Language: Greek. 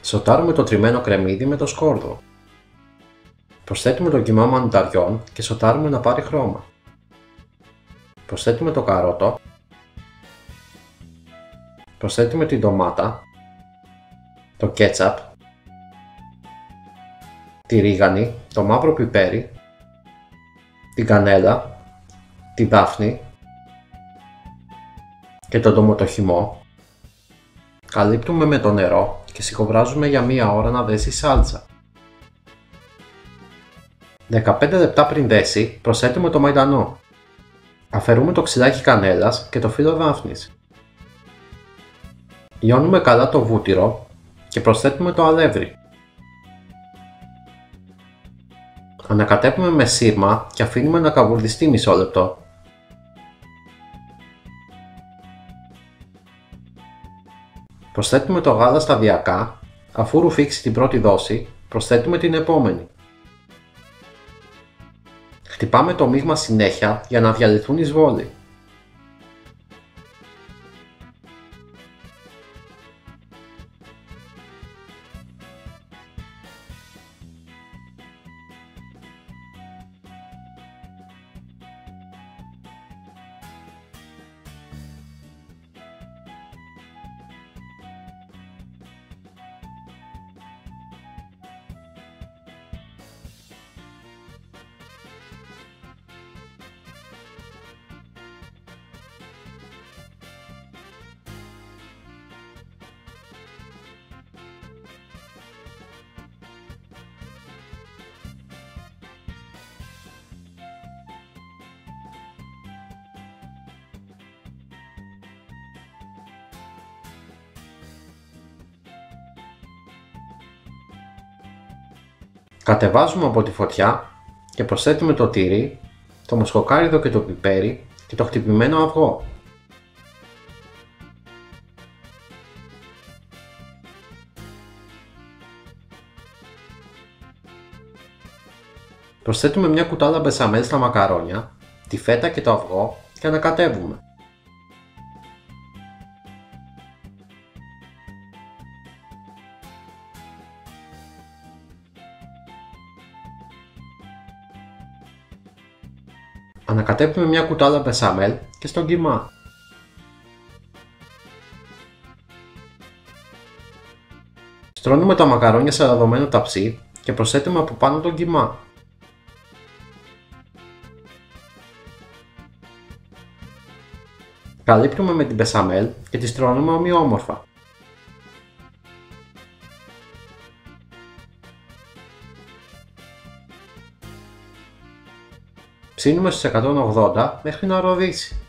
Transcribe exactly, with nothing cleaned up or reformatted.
Σοτάρουμε το τριμμένο κρεμμύδι με το σκόρδο. Προσθέτουμε το κιμά μανιταριών και σοτάρουμε να πάρει χρώμα. Προσθέτουμε το καρότο. Προσθέτουμε την ντομάτα, το κέτσαπ, τη ρίγανη, το μαύρο πιπέρι, την κανέλα, τη δάφνη και τον ντομοτοχυμό. Καλύπτουμε με το νερό και σιγοβράζουμε για μία ώρα να δέσει η σάλτσα. δεκαπέντε λεπτά πριν δέσει, προσθέτουμε το μαϊντανό. Αφαιρούμε το ξυλάκι κανέλας και το φύλλο δάφνης. Λιώνουμε καλά το βούτυρο και προσθέτουμε το αλεύρι. Ανακατεύουμε με σύρμα και αφήνουμε να καβουρδιστεί μισό λεπτό. Προσθέτουμε το γάλα σταδιακά, αφού ρουφήξει την πρώτη δόση, προσθέτουμε την επόμενη. Χτυπάμε το μείγμα συνέχεια για να διαλυθούν οι σβόλοι. Κατεβάζουμε από τη φωτιά και προσθέτουμε το τυρί, το μοσχοκάριδο και το πιπέρι και το χτυπημένο αυγό. Προσθέτουμε μια κουτάλα μπεσαμέλ στα μακαρόνια, τη φέτα και το αυγό και ανακατεύουμε. Ανακατεύουμε μια κουτάλα μπεσαμέλ και στον κιμά. Στρώνουμε τα μακαρόνια σε λαδωμένο ταψί και προσθέτουμε από πάνω τον κιμά. Καλύπτουμε με την μπεσαμέλ και τη στρώνουμε ομοιόμορφα. Ψήνουμε στους εκατόν ογδόντα μέχρι να ροδίσει.